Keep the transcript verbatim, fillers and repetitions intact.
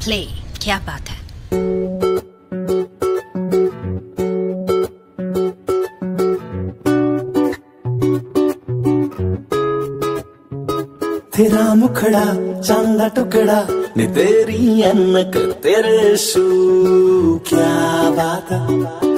Play, क्या बात है। तेरा मुखड़ा चांदा टुकड़ा नी तेरी अनक तेरे शू, क्या बात है।